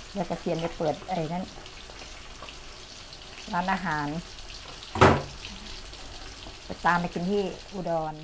แล้วกระเทียมจะเปิดไอ้นั้นร้านอาหารไปตามไปกินที่อุดร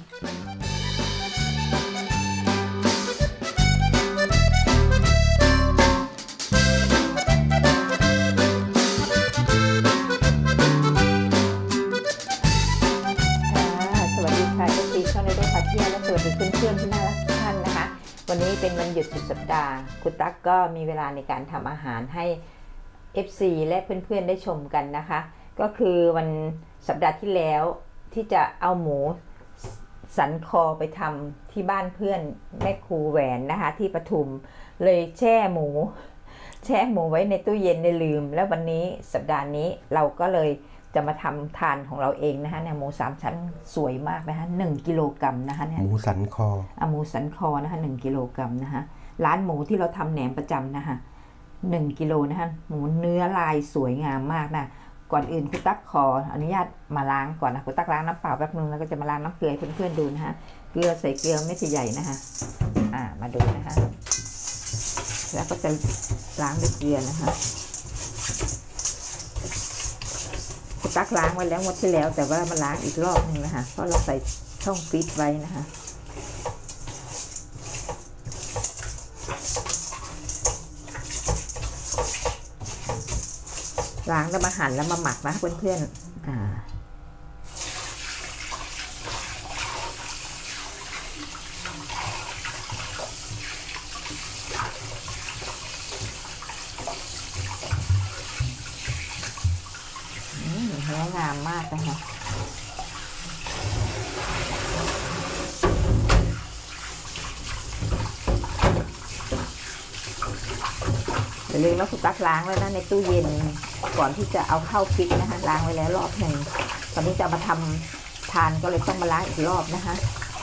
สวัสดีค่ะที่ช่องในโลกพาเที่ยวและสวัสดีเพื่อนๆที่น่ารักทุกท่านนะคะวันนี้เป็นวันหยุดสุดสัปดาห์คุณตั๊กก็มีเวลาในการทำอาหารให้ FC และเพื่อนๆได้ชมกันนะคะก็คือวันสัปดาห์ที่แล้วที่จะเอาหมูสันคอไปทำที่บ้านเพื่อนแม่ครูแหวนนะคะที่ปทุมเลยแช่หมูไว้ในตู้เย็นในลืมแล้ววันนี้สัปดาห์นี้เราก็เลยจะมาทำทานของเราเองนะคะเนี่ยหมู3 ชั้นสวยมากนะคะ1 กิโลกรัมนะคะเนี่ยหมูสันคอหมูสันคอนะคะ1 กิโลกรัมนะคะร้านหมูที่เราทำแหนมประจำนะคะ1 กิโลนะคะหมูเนื้อลายสวยงามมากนะก่อนอื่นคุณตั๊กขออนุญาตมาล้างก่อนนะคุณตั๊กล้างน้ำเปล่าแป๊บนึงแล้วก็จะมาล้างน้ำเกลือให้เพื่อนๆดูนะคะเกลือใส่เกลือเม็ดใหญ่นะคะมาดูนะคะแล้วก็จะล้างด้วยเกลือนะคะคุณตั๊กล้างไว้แล้วงวดที่แล้วแต่ว่ามาล้างอีกรอบนึงนะคะเพราะเราใส่ช่องฟรีซไว้นะคะล้างแล้วมาหั่นแล้วมาหมักนะเพื่อนๆเนื้องามมากนะคะอย่าลืมว่าคุณตั๊กล้างแล้วนะในตู้เย็นก่อนที่จะเอาเข้าฟรีซนะคะล้างไว้แล้วรอบหนึ่งตอนนี้จะมาทำทานก็เลยต้องมาล้างอีกรอบนะคะ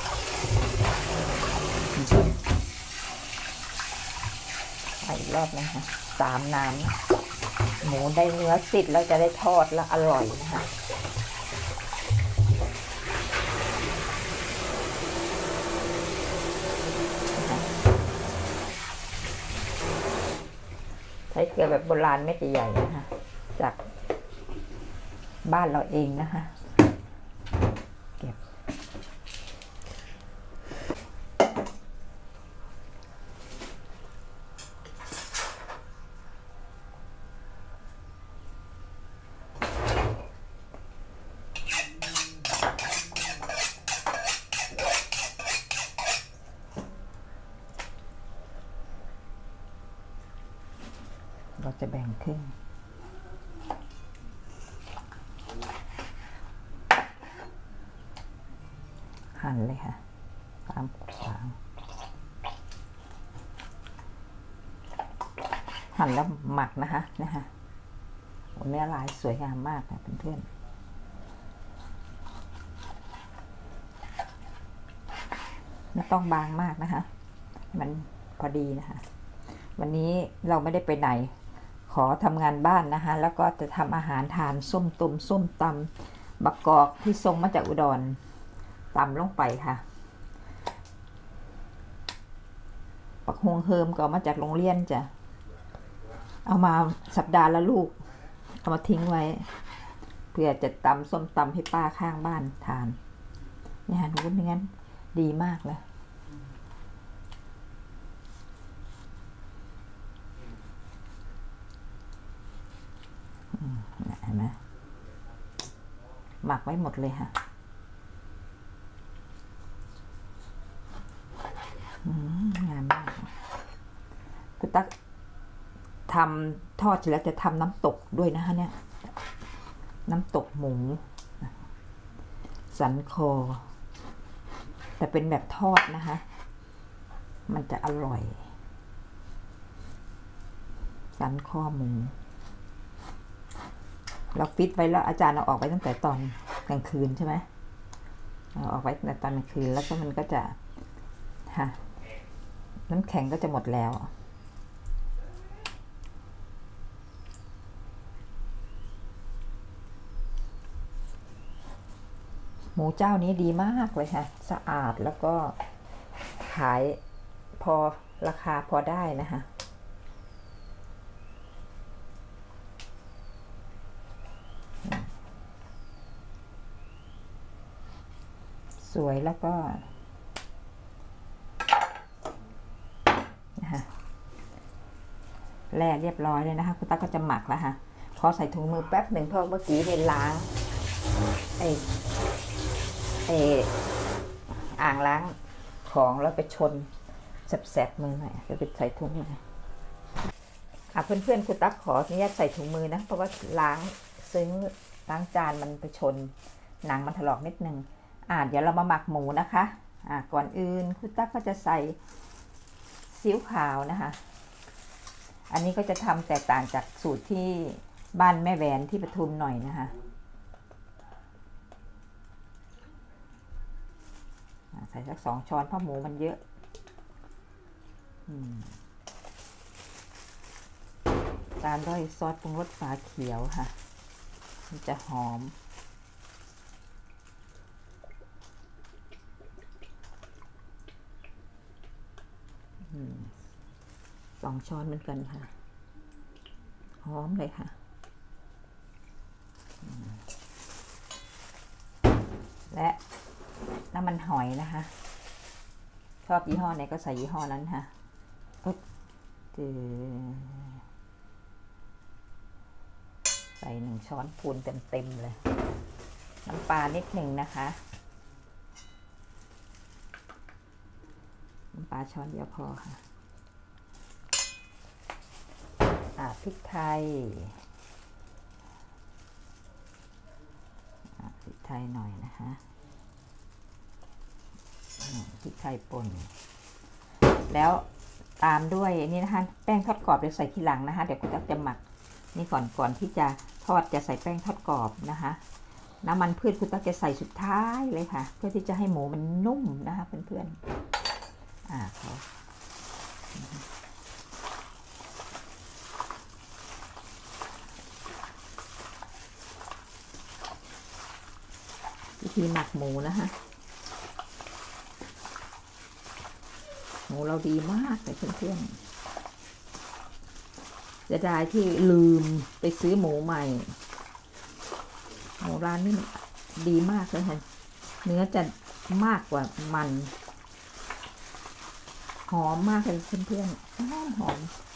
อีกรอบนะคะ3 น้ำหมูได้เนื้อติดแล้วจะได้ทอดแล้วอร่อยนะคะใช้เกลือแบบโบราณเม็ดใหญ่ๆนะคะจากบ้านเราเองนะคะเก็บเราจะแบ่งครึ่งหั่นเลยค่ะตามขวางหั่นแล้วหมักนะคะเนื้อลายสวยงามมากนะเพื่อนๆไม่ต้องบางมากนะคะมันพอดีนะคะวันนี้เราไม่ได้ไปไหนขอทำงานบ้านนะคะแล้วก็จะทำอาหารทานส้มตำบักกอกที่ส่งมาจากอุดรตำลงไปค่ะปักฮวงเฮิมก็มาจากโรงเรียนจ้ะเอามาสัปดาห์ละลูกเอามาทิ้งไว้เพื่อจะตำส้มตำให้ป้าข้างบ้านทานนี่ฮะนู้นงั้นดีมากเลยเห็นไหมหมักไว้หมดเลยค่ะงามมากคุณตั๊กทำทอดเสร็จแล้วจะทำน้ำตกด้วยนะคะเนี่ยน้ำตกหมูสันคอแต่เป็นแบบทอดนะคะมันจะอร่อยสันคอหมูเราฟิตไว้แล้วอาจารย์เอาออกไปตั้งแต่ตอนกลางคืนใช่ไหมเอาออกไว้แต่ตอนกลางคืนแล้วก็มันก็จะน้ำแข็งก็จะหมดแล้วหมูเจ้านี้ดีมากเลยค่ะสะอาดแล้วก็ขายพอราคาพอได้นะคะวยแล้วก็นะคะแล่เรียบร้อยเลยนะคะคุณตั๊กก็จะหมักแล้วค่ะขอใส่ถุงมือแป๊บหนึ่งเพราะเมื่อกี้ไปล้างอ่างล้างของแล้วไปชนแสบๆมือหน่อยจะไปใส่ถุงมือเพื่อนๆคุณตั๊กขออนุญาตใส่ถุงมือนะเพราะว่าล้างซึ้งล้างจานมันไปชนหนังมันถลอกนิดนึงเดี๋ยวเรามาหมักหมูนะคะก่อนอื่นคุณตั๊กก็จะใส่ซีอิ๊วขาวนะคะอันนี้ก็จะทำแตกต่างจากสูตรที่บ้านแม่แหวนที่ปทุมหน่อยนะคะใส่สัก2 ช้อนเพราะหมูมันเยอะตามด้วยซอสปรุงรสฝาเขียวค่ะมันจะหอม2 ช้อนเหมือนกันค่ะหอมเลยค่ะและน้ำมันหอยนะคะชอบยี่ห้อไหนก็ใส่ยี่ห้อนั้นค่ะใส่1 ช้อนพูนเต็มเลยน้ำปลานิดหนึ่งนะคะน้ำปลาช้อนเดียวพอค่ะพริกไทยหน่อยนะคะพริกไทยป่นแล้วตามด้วยนี่นะคะแป้งทอดกรอบเดี๋ยวใส่ทีหลังนะคะเดี๋ยวคุณตั๊กจะหมักนี่ก่อนที่จะทอดจะใส่แป้งทอดกรอบนะคะน้ำมันพืชคุณตั๊กจะใส่สุดท้ายเลยค่ะเพื่อที่จะให้หมูมันนุ่มนะคะเพื่อนๆวิธีหมักหมูนะคะหมูเราดีมากเลยเพื่อนๆจะได้ที่ลืมไปซื้อหมูใหม่หมูร้านนี้ดีมากเลยค่ะเนื้อจะมากกว่ามันหอมมากเลยเพื่อนๆหอม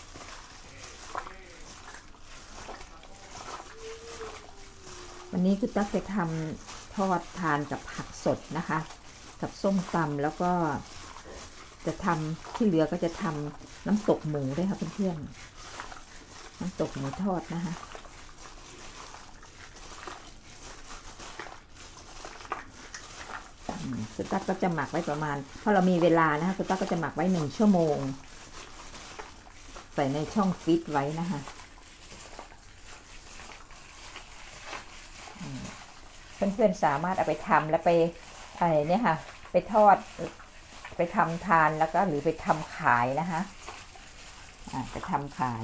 วันนี้คุณตั๊กจะทำทอดทานกับผักสดนะคะกับส้มตำแล้วก็จะทำที่เหลือก็จะทำน้ำตกหมูด้วยค่ะเพื่อนๆน้ำตกหมูทอดนะคะคุณตั๊กก็จะหมักไว้ประมาณเพราะเรามีเวลานะคะคุณตั๊กก็จะหมักไว้1 ชั่วโมงใส่ในช่องฟิตไว้นะคะเพื่อนๆสามารถเอาไปทำแล้วไปเนี่ยค่ะไปทอดไปทำทานแล้วก็หรือไปทำขายนะคะไปทำขาย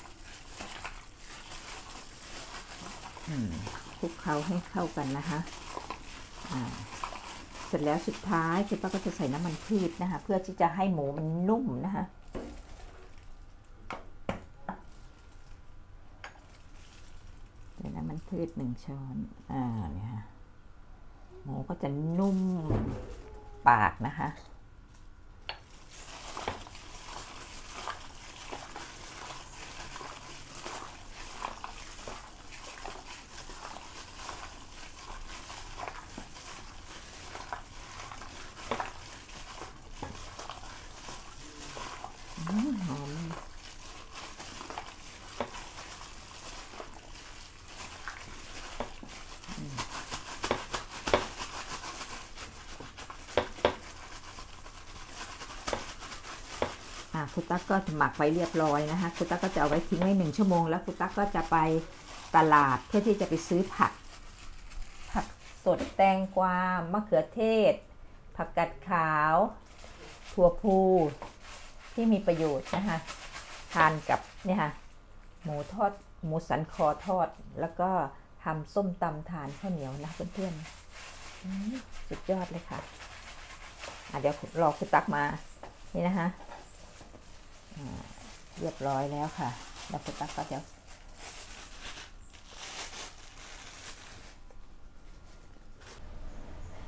คลุกเคล้าให้เข้ากันนะคะเสร็จแล้วสุดท้ายคุณป้าก็จะใส่น้ำมันพืชนะคะเพื่อที่จะให้หมูมันนุ่มนะคะใส่น้ำมันพืช1 ช้อนเนี่ยค่ะหมูก็จะนุ่มปากนะคะหอมคุณตั๊กก็หมักไว้เรียบร้อยนะคะคุณตั๊กก็จะเอาไว้ทิ้งไว้1 ชั่วโมงแล้วคุณตั๊กก็จะไปตลาดเพื่อที่จะไปซื้อผักสดแตงกวามะเขือเทศผักกาดขาวถั่วพูที่มีประโยชน์นะคะทานกับเนี่ยค่ะหมูทอดหมูสันคอทอดแล้วก็ทำส้มตำทานข้าวเหนียวนะเพื่อนๆสุดยอดเลยค่ะเดี๋ยวรอคุณตั๊กมานี่นะคะเรียบร้อยแล้วค่ะแล้วคุณตั๊กก็จะ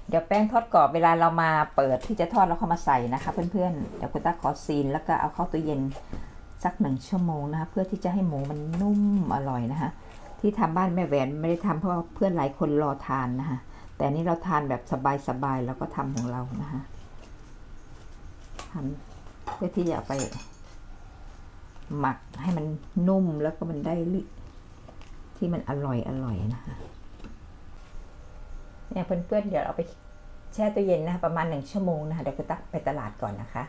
เดี๋ยวแป้งทอดกรอบเวลาเรามาเปิดที่จะทอดแล้วเข้ามาใส่นะคะเพื่อนๆเดี๋ยวคุณตั๊กขอซีนแล้วก็เอาเข้าตู้เย็นสัก1 ชั่วโมงนะคะเพื่อที่จะให้หมูมันนุ่มอร่อยนะคะที่ทำบ้านแม่แหวนไม่ได้ทำเพราะเพื่อนหลายคนรอทานนะคะแต่นี่เราทานแบบสบายๆแล้วก็ทำของเรานะคะทำเพื่อที่จะไปหมักให้มันนุ่มแล้วก็มันได้ที่มันอร่อยนะคะเนี่ยเพื่อนๆเดี๋ยวเอาไปแช่ตู้เย็นนะคะประมาณ1 ชั่วโมงนะคะเดี๋ยวคุณตั๊กไปตลาดก่อนนะคะ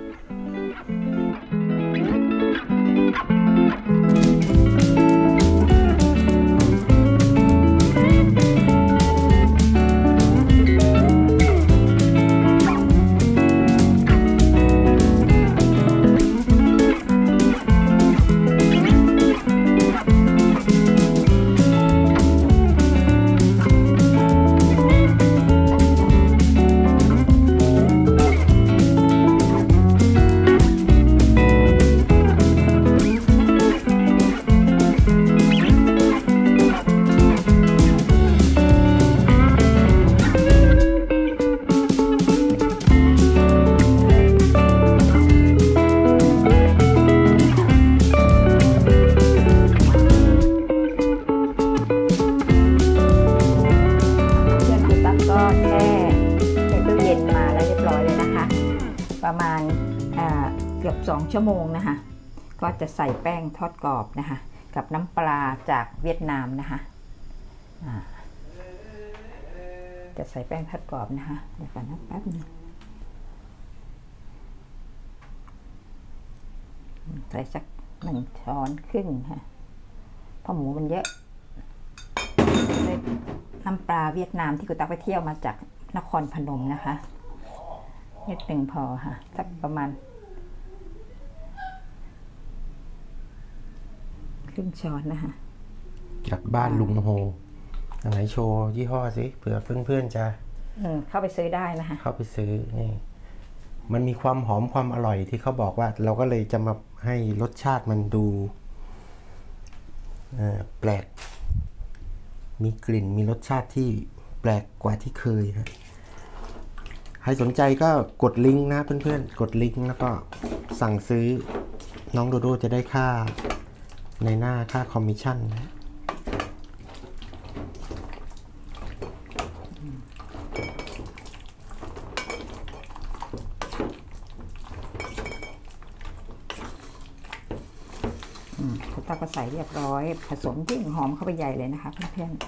ประมาณเกือบ2 ชั่วโมงนะคะก็จะใส่แป้งทอดกรอบนะคะกับน้ำปลาจากเวียดนามนะคะจะใส่แป้งทอดกรอบนะคะเดี๋ยวก่อนนะแป๊บนึงใส่สัก1 ช้อนครึ่งค่ะเพราะหมูมันเยอะน้ำปลาเวียดนามที่คุณตั๊กไปเที่ยวมาจากนครพนมนะคะนิดหนึ่งพอค่ะสักประมาณ1/2 ช้อนนะคะจากบ้านลุงโฮไหนโชว์ยี่ห้อสิเผื่อเพื่อนๆจะเข้าไปซื้อได้นะคะเข้าไปซื้อนี่มันมีความหอมความอร่อยที่เขาบอกว่าเราก็เลยจะมาให้รสชาติมันดูแปลกมีกลิ่นมีรสชาติที่แปลกกว่าที่เคยนะใครสนใจก็กดลิงก์นะเพื่อนๆกดลิงก์แล้วก็สั่งซื้อน้องโดโดจะได้ค่าในหน้าค่าคอมมิชชั่นนะคุณตาก็ใส่เรียบร้อยผสมยิ่งหอมเข้าไปใหญ่เลยนะคะเพื่อนๆ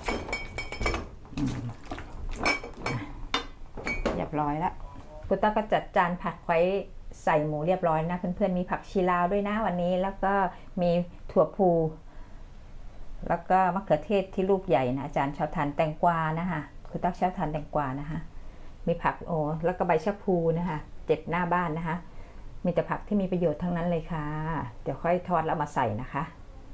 เรียบร้อยแล้วคุณตาก็จัดจานผักไว้ใส่หมูเรียบร้อยนะเพื่อนๆมีผักชีลาวด้วยนะวันนี้แล้วก็มีถั่วพูแล้วก็มะเขือเทศที่ลูกใหญ่นะอาจารย์ชอบทานแตงกวานะคะคุณตั๊กชอบทานแตงกวานะคะมีผักแล้วก็ใบชะพูนะคะเจ็บหน้าบ้านนะคะมีแต่ผักที่มีประโยชน์ทั้งนั้นเลยค่ะเดี๋ยวค่อยทอดแล้วมาใส่นะคะ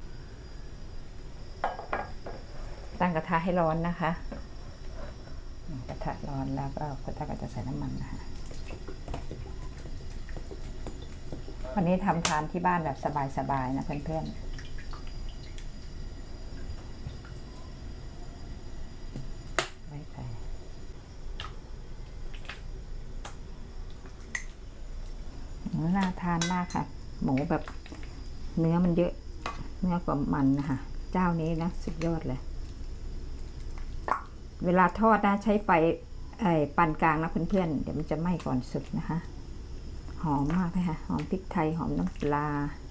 ตั้งกระทะให้ร้อนนะคะกระทะร้อนแล้วก็คุณตั๊กก็จะใส่น้ำมันนะคะวันนี้ทำทานที่บ้านแบบสบายๆนะเพื่อนๆไว้ใส่น่าทานมากค่ะหมูแบบเนื้อมันเยอะเนื้อกว่ามันนะคะเจ้านี้นะสุดยอดเลยเวลาทอดนะใช้ไฟปานกลางนะเพื่อนๆเดี๋ยวมันจะไหม้ก่อนสุดนะคะหอมมากเลยค่ะหอมพริกไทยหอมน้ำปลา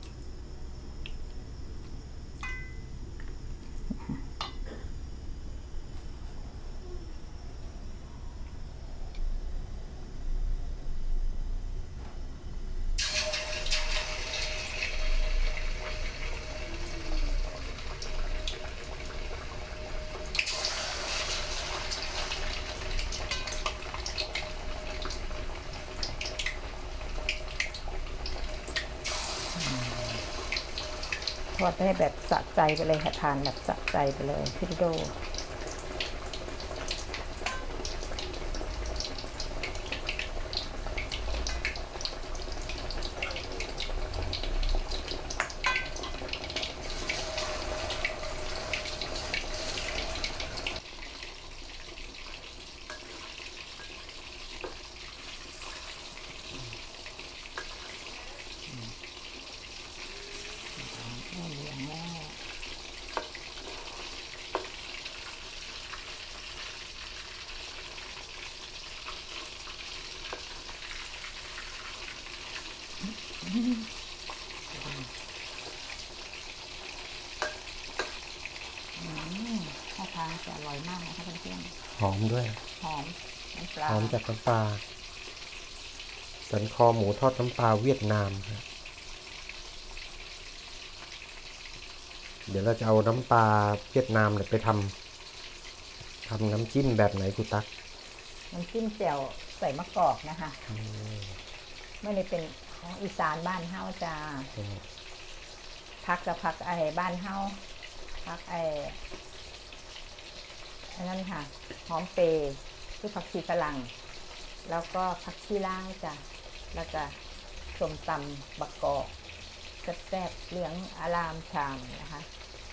ทอดให้แบบสะใจไปเลยค่ะทานแบบสะใจไปเลยพี่โดมากนะคะเพื่อนหอมด้วยๆหอมน้ำปลาหอมจากน้ำปลาสันคอหมูทอดน้ำปลาเวียดนามครับเดี๋ยวเราจะเอาน้ำปลาเวียดนามเนี่ยไปทำน้ำจิ้มแบบไหนคุณตั๊กน้ำจิ้มแจ่วใส่มะกอกนะคะไม่ได้เป็นของอีสานบ้านเฮาจ้าพักกับพักไอ้บ้านเฮาพักไอ้นั่นค่ะหอมเปรย์คือผักชีฝรั่งแล้วก็ผักชีลาวจ้ะแล้วก็ส้มตำบักกอกแซ่บๆเหลืองอารามชามนะคะ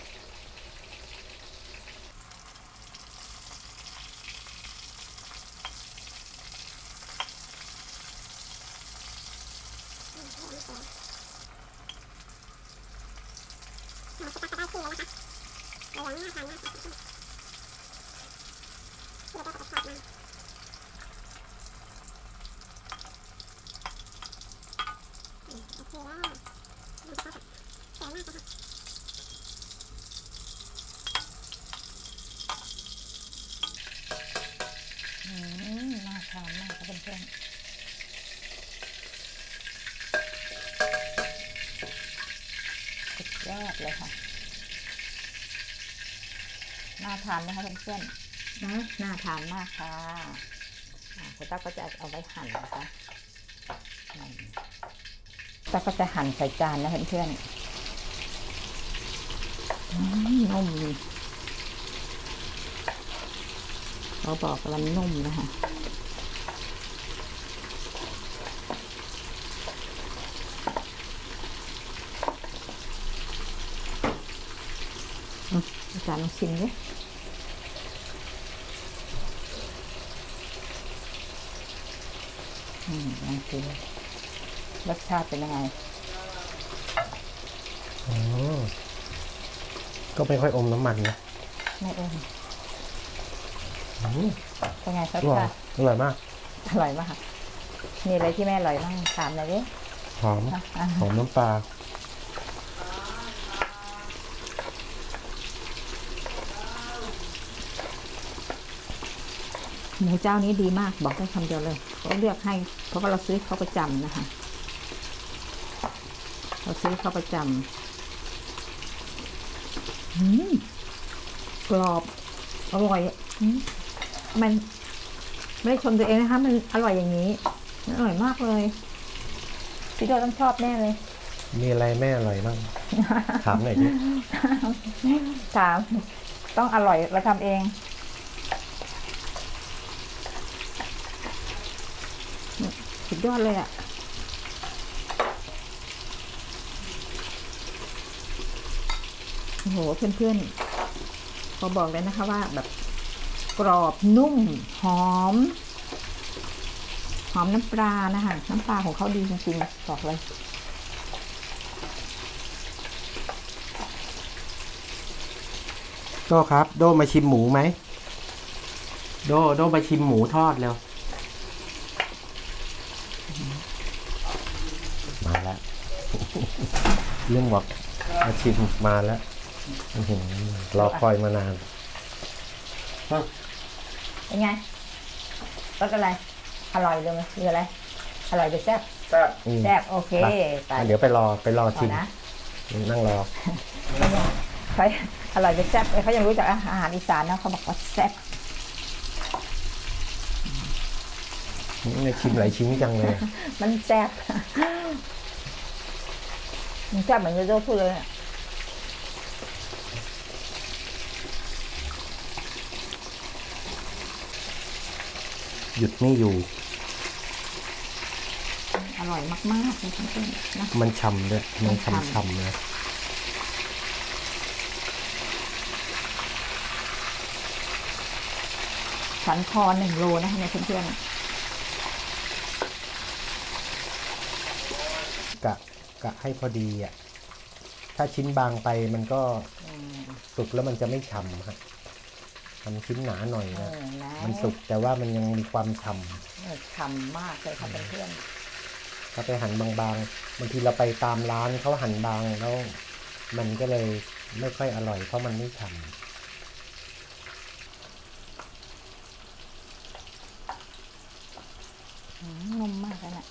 น่าทานมากค่ะเพื่อนๆสุดยอดเลยค่ะน่าทานนะคะเพื่อนๆนะน่าทานมากค่ะคุณตั๊กก็จะเอาไว้หั่นนะคะตั๊กก็จะหั่นใส่จานนะเพื่อนๆนุ่มเขาบอกว่านุ่มนะคะอาจารย์ลองชิมดิลองชิมรสชาติเป็นยังไงก็ไม่ค่อยอมน้ำมันนะไม่เองเป็นไงรสชาติอร่อยมากอร่อยมากมีอะไรที่แม่อร่อยบ้างถามหน่อยดิหอมน้ำปลาหมูเจ้านี้ดีมากบอกได้คำเดียวเลยเขาเลือกให้เพราะว่าเราซื้อเขาประจำนะคะเราซื้อเขาประจำกรอบอร่อยมันไม่ได้ชมตัวเองนะคะมันอร่อยอย่างนี้อร่อยมากเลยพี่โดต้องชอบแน่เลยมีอะไรแม่อร่อยบ้างถามหน่อยดิถามต้องอร่อยเราทำเองสุดยอดเลยอ่ะโอ้โหเพื่อนๆขอบอกเลยนะคะว่าแบบกรอบนุ่มหอมน้ำปลานะคะน้ำปลาของเขาดีจริงๆบอกเลยโดครับโดมาชิมหมูไหมโดมาชิมหมูทอดแล้วมาแล้วเรื่องบอกมาชิมมาแล้วรอคอยมานานเป็นไงรสอะไรอร่อยเลยหรืออะไรอร่อยหรือแซ่บแซ่บโอเคเดี๋ยวไปรอชิมนะนั่งรอเขาอร่อยหรือแซ่บเขายังรู้จักอาหารอีสานนะเขาบอกว่าแซ่บนี่ชิมหลายชิ้นจังเลยมันแซ่บมันแซ่บเหมือนโดพูดเลยหยุดไม่อยู่อร่อยมากๆเลยเพื่อนๆนะมันฉ่ำด้วยมันฉ่ำเลยสันคอ1 โลนะคะเนี่ยเพื่อนๆกะให้พอดีอ่ะถ้าชิ้นบางไปมันก็สุกแล้วมันจะไม่ฉ่ำครับทำชิ้นหนาหน่อยนะมันสุกแต่ว่ามันยังมีความฉ่ำมากเลยค่ะเพื่อนๆถ้าไปหั่นบางๆบางทีเราไปตามร้านเขาหั่นบางแล้วมันก็เลยไม่ค่อยอร่อยเพราะมันไม่ฉ่ำนุ่มมากเลยนะ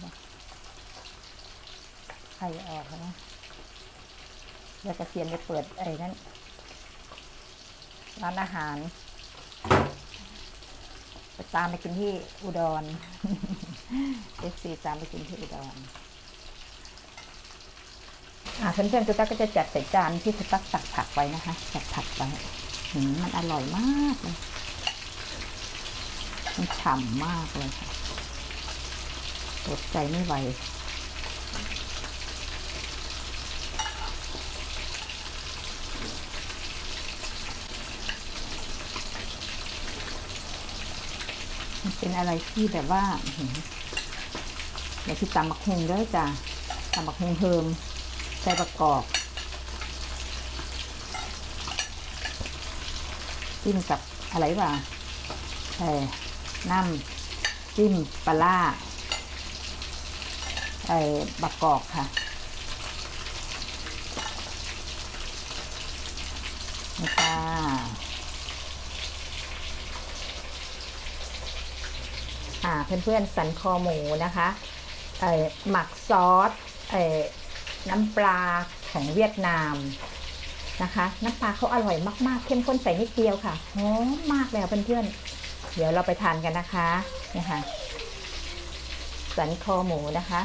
ไข่ออกแล้วนะแล้วกระเทียมไปเปิดไอ้นั่นร้านอาหารไปตามไปกินที่อุดรFC ตามไปกินที่อุดรเพื่อนๆคุณตั๊กก็จะจัดใส่จานที่คุณตั๊กตักผักไว้นะคะจัดผักไว้มันอร่อยมากเลยมันฉ่ำมากเลยค่ะอดใจไม่ไหวมันเป็นอะไรที่แบบว่าเดี๋ยวที่ตำบักหุ่งเด้อจ้ะตำบักหุ่งเพิ่มใส่ประกอบจิ้มกับอะไรวะน้ำจิ้มปลาร้าบักกอกค่ะนี่ค่ะเพื่อนๆสันคอหมูนะคะหมักซอสน้ำปลาของเวียดนามนะคะน้ำปลาเขาอร่อยมากๆเข้มข้นใส่นิดเดียวค่ะหอมมากเลยค่ะเพื่อนๆเดี๋ยวเราไปทานกันนะคะนี่ค่ะสันคอหมูนะคะ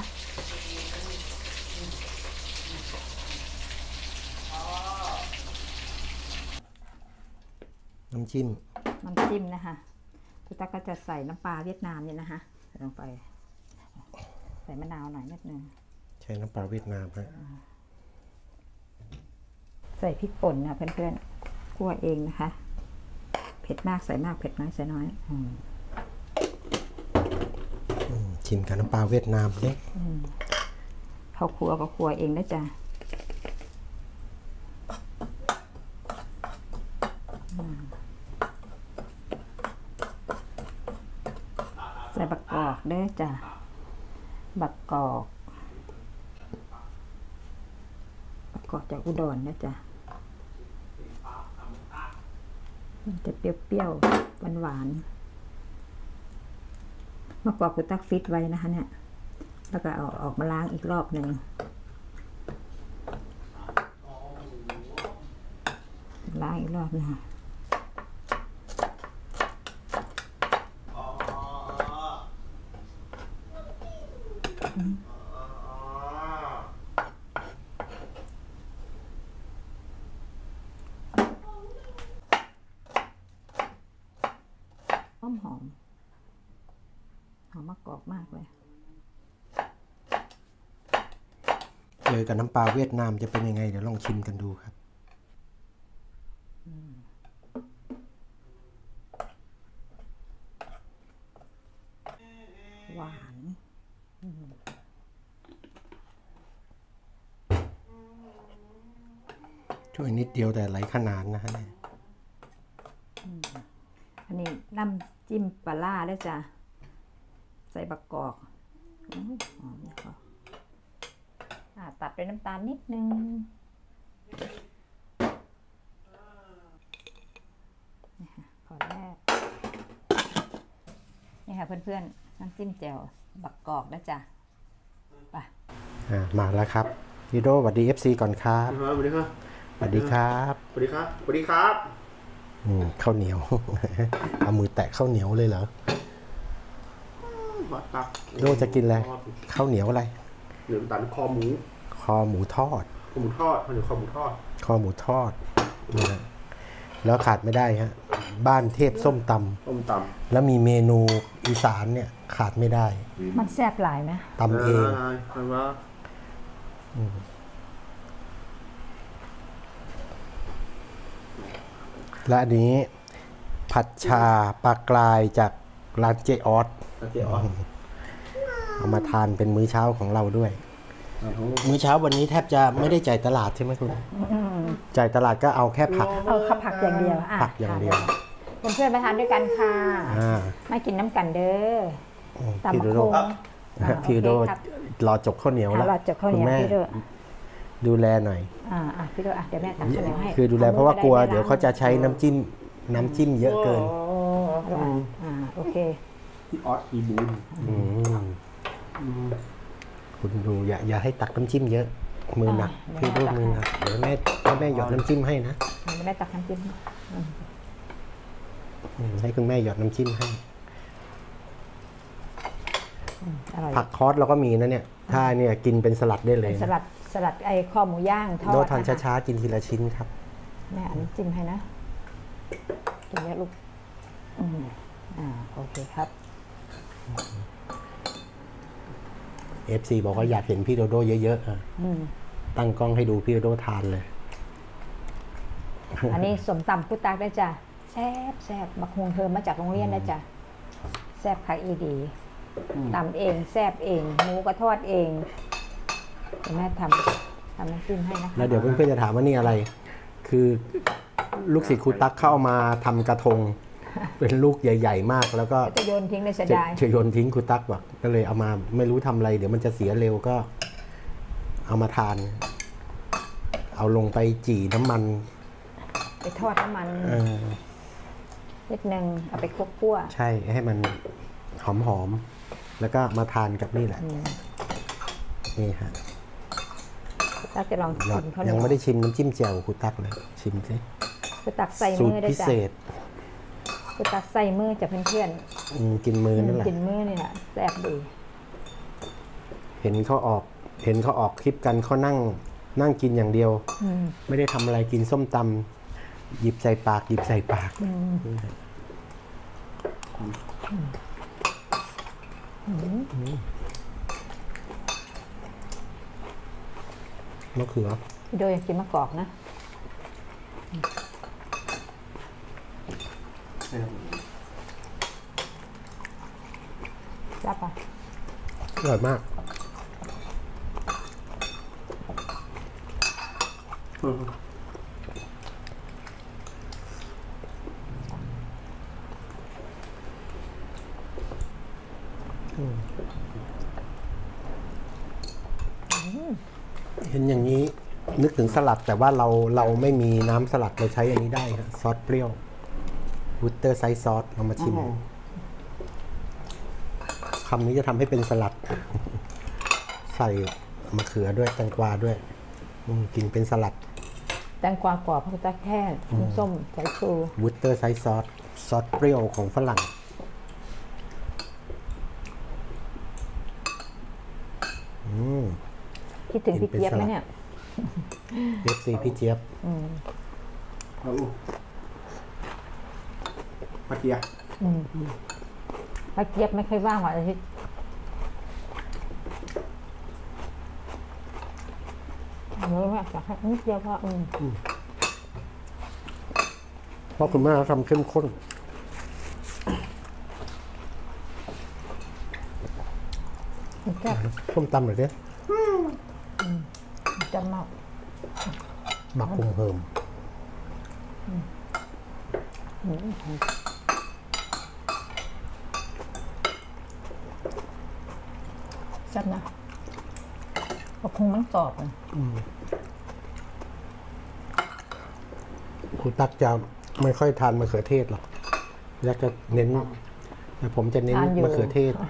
น้ำจิ้มนะคะคุณตาก็จะใส่น้ำปลาเวียดนามเนี่ยนะคะใส่ลงไปใส่มะนาวหน่อยนิดนึงใช้น้ำปลาเวียดนามครับใส่พริกป่นนะเพื่อนๆคั่วเองนะคะเผ็ดมากใส่มากเผ็ดน้อยใส่น้อยชิมกับน้ำปลาเวียดนามเล็กเขาคั่วก็คั่วเองนะจ๊ะใส่บักกอกเด้อจ้ะบักกอกจากอุดรนะจ๊ะมันจะเปรี้ยวๆหวานๆมะกอกคุณตักฟิตไว้นะคะเนี่ยแล้วก็เอาออกมาล้างอีกรอบหนึ่งล้างอีกรอบนึงหอมมะกอกมากเลยเจอกับน้ำปลาเวียดนามจะเป็นยังไงเดี๋ยวลองชิมกันดูครับหวานช่วยนิดเดียวแต่หลายขนาดนะฮะอันนี้น้ำจิ้มปลาร้าด้วยจ้ะใส่บักกอกหอมนะคะตัดด้วยน้ำตาลนิดนึงนี่ค่ะขอแรกนี่ค่ะเพื่อนๆน้ำจิ้มแจ่วบักกอกนะจ๊ะไปมาแล้วครับฮิโร่สวัสดี FC ก่อนครับสวัสดีครับสวัสดีครับสวัสดีครับสวัสดีครับข้าวเหนียว เอามือแตะข้าวเหนียวเลยเหรอโดจะกินอะไรข้าวเหนียวอะไรเหนียวตันคอหมูทอดข้าวเหนียวคอหมูทอดคอหมูทอดนะแล้วขาดไม่ได้ฮะบ้านเทพส้มตำแล้วมีเมนูอีสานเนี่ยขาดไม่ได้มันแซ่บหลายไหมตำเองและอันนี้ผัดชาปลากรายจากร้านเจออสเอามาทานเป็นมื้อเช้าของเราด้วยมื้อเช้าวันนี้แทบจะไม่ได้จ่ายตลาดใช่ไหมคุณจ่ายตลาดก็เอาแค่ผักผักอย่างเดียวผักอย่างเดียวเพื่อนๆไปทานด้วยกันค่ะไม่กินน้ำกันเด้อตำบักหุ่งพี่โดรอจกข้าวเหนียวแล้วคุณแม่ดูแลหน่อยพี่โดเดี๋ยวแม่ทำข้าวเหนียวให้คือดูแลเพราะว่ากลัวเดี๋ยวเขาจะใช้น้ำจิ้มเยอะเกินโอเคพี่ออสอีบูนคุณดูอย่าให้ตักน้ำจิ้มเยอะมือหนักพี่ด้วยมือหนักเดี๋ยวแม่หยอดน้ำจิ้มให้นะไม่ได้ตักน้ำจิ้มให้คุณแม่หยอดน้ำจิ้มให้อร่อยผักคอสเราก็มีนะเนี่ยถ้าเนี่ยกินเป็นสลัดได้เลยสลัดไอ้ข้อหมูย่างทอดโดทานนะคะช้าๆกินทีละชิ้นครับแม่อันนี้จิ้มให้นะกินเยอะลูกโอเคครับ FC บอกว่าอยากเห็นพี่โดโดเยอะๆตั้งกล้องให้ดูพี่โดโดทานเลยอันนี้สมตำพุตักได้จ้ะแซ่บบักฮวงเธอมาจากโรงเรียนได้จ้ะแซ่บคักอีดีตำเองแซ่บเองหมูก็ทอดเองเดี๋ยวแม่ทำน้ำจิ้มให้นะคะแล้วเดี๋ยวเพื่อนๆจะถามว่านี่อะไร คือลูกศิษย์ครูตั๊กเข้ามาทำกระทง เป็นลูกใหญ่ ๆ มาก แล้วก็จะโยนทิ้งเลยเสียดายจะโยนทิ้งครูตั๊กบอกก็เลยเอามาไม่รู้ทำอะไร เดี๋ยวมันจะเสียเร็วก็ เอามาทาน เอาลงไปจี่น้ำมันไปทอดน้ำมันนิดนึงเอาไปคั่วใช่ให้มันหอมๆแล้วก็มาทานกับนี่แหละนี่ฮะตักจะลองชิมเขายังไม่ได้ชิมน้ำจิ้มแจ่วครูตั๊กเลยชิมสิคือตักใส่สูมืตอรได้พิจ้ะเศษคือตักใส่มือจากเพื่อนกินมือนั่นแหๆละกินมือนี่แหละแซ่บดีเห็นเขาออกคลิปกันเขานั่งกินอย่างเดียว ไม่ได้ทำอะไรกินส้มตำหยิบใส่ปากมะเขือพี่โดยอยากกินมะกอกนะรับป่ะอร่อยมาก เห็นอย่างนี้นึกถึงสลัดแต่ว่าเราไม่มีน้ำสลัดเราใช้อันนี้ได้ครับซอสเปรี้ยววูตเตอร์ไซส์ซอสเอามาชิมคำนี้จะทำให้เป็นสลัด ใส่มะเขือด้วยแตงกวาด้วยกินเป็นสลัดแตงกวากรอบพักตะแค่น้ำส้มสายชูวูตเตอร์ไซส์ซอสเปรี้ยวของฝรั่งคิดถึงพี่เจี๊ยบไหมเนี่ย FC พี่เจี๊ยบเอาลูกปลาเกียร์พี่เจี๊ยบไม่ค่อยว่างวันอาทิตย์รู้ไหมอยากให้นิดเดียวก็เพราะคุณแม่ทำเข้มข้นส้มตำหน่อยดิจะมากบักหุ่มเหิมแซ่บนะก็คงมันกรอบเลยครูตั๊กจะไม่ค่อยทานมะเขือเทศหรอกอยากจะเน้นแต่ผมจะเน้นมะเขือเทศ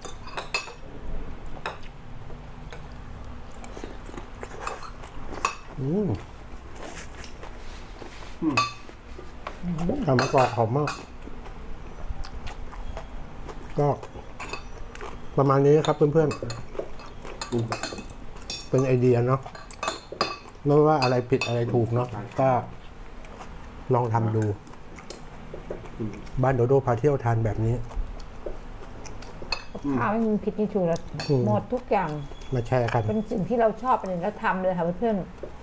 ทำมะกอกหอมมากก็ประมาณนี้ครับเพื่อนๆเป็นไอเดียเนาะไม่ว่าอะไรผิดอะไรถูกเนาะก็ลองทำดูบ้านโดโดพาเที่ยวทานแบบนี้ข้าวไม่มีผิดมีถูกแล้วหมดทุกอย่างมาแชร์กันเป็นสิ่งที่เราชอบเป็นแล้วทำเลยค่ะเพื่อน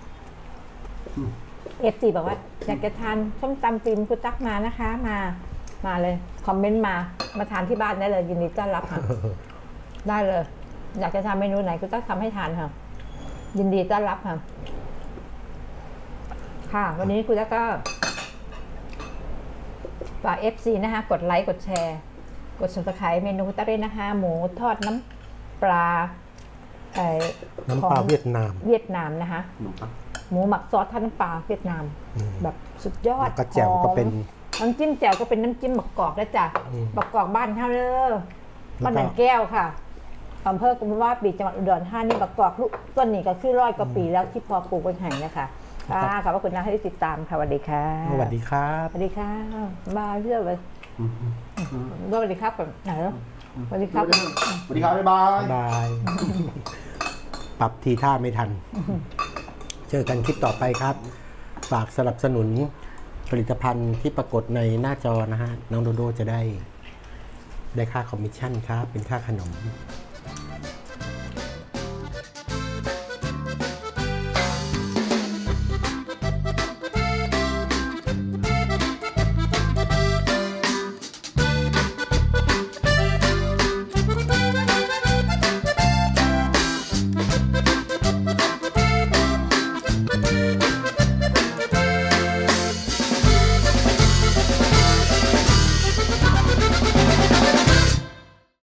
FC บอกว่าอยากจะทานส้มตำฟิล์มคุณตักมานะคะมาเลยคอมเมนต์มาทานที่บ้านได้เลยยินดีต้อนรับค่ะ ได้เลย อยากจะทำเมนูไหนคุณตักทำให้ทานค่ะยินดีต้อนรับค่ะค่ะวันนี้คุณตักก็ฝาก FC นะคะกดไลค์กดแชร์กด Subscribe เมนูคุณตักด้วยนะคะหมูทอดน้ำปลาน้ำปลาเวียดนามนะคะขนมปังหมูหมักซอสทอดน้ำปลาเวียดนามแบบสุดยอดแล้วก็แจ่วก็เป็นน้ำจิ้มแจ่วก็เป็นน้ำจิ้มบักกอกนะจ๊ะบักกอกบ้านเท่าเด้อบ้านหนองแก้วค่ะอำเภอกุมภาวะปีจังหวัดอุดรธานีบักกอกลูกต้นนี้ก็คือ100 กว่าปีแล้วที่พอปลูกบนแห่งนะคะขอบพระคุณนะที่ติดตามค่ะสวัสดีค่ะสวัสดีครับสวัสดีค่ะบายเพื่อนเลยสวัสดีครับก่อนไหนแล้วสวัสดีครับสวัสดีครับบ๊ายบายบาย ปรับทีท่าไม่ทัน เจอกันคลิปต่อไปครับ ฝากสนับสนุนผลิตภัณฑ์ที่ปรากฏในหน้าจอนะฮะ น้องโดโดจะได้ค่าคอมมิชชั่นครับ เป็นค่าขนม